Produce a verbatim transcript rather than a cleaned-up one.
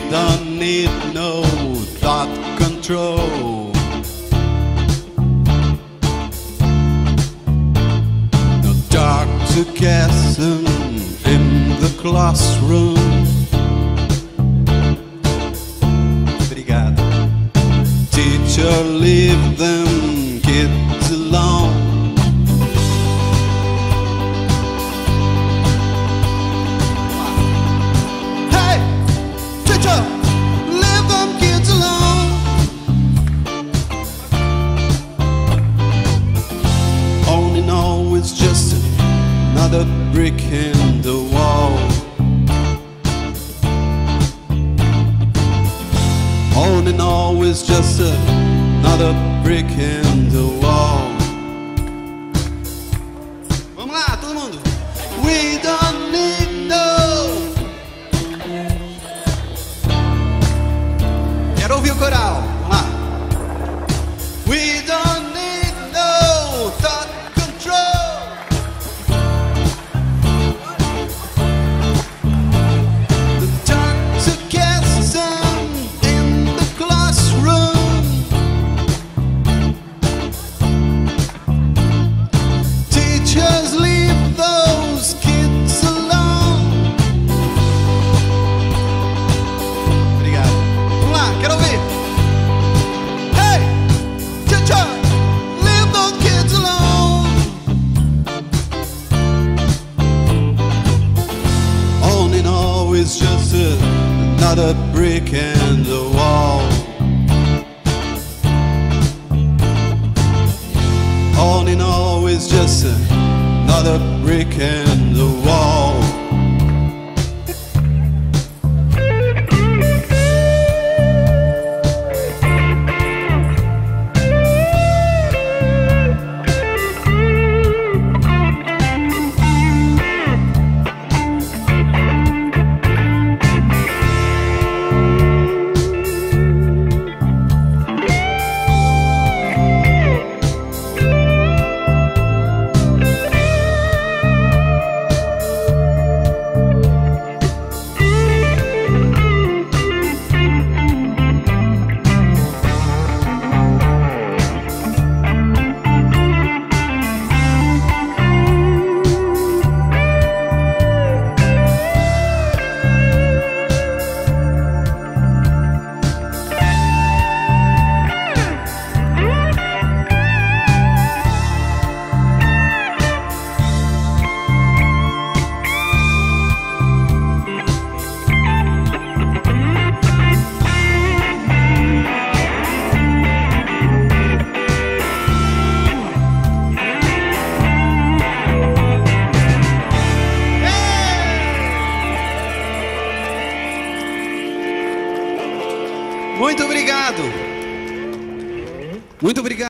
don't need no thought control. No dark sarcasm in the classroom. Obrigado. Teacher, leave them kids alone. Hey, teacher, leave them kids alone. All in all, it's just another brick in the wall. All in all, it's just another brick in the wall. Vamos lá, todo mundo. We don't need no. Quero ouvir o coral. Vamos lá. We don't need no thought control. The dark sarcasm in the classroom. Teachers, leave those kids alone. Obrigado. Vamos lá, quero ouvir. Hey, teacher, leave those kids alone. All in all, it's just another brick in the wall. All in all, it's just another brick in the wall. Muito obrigado. Muito obrigado.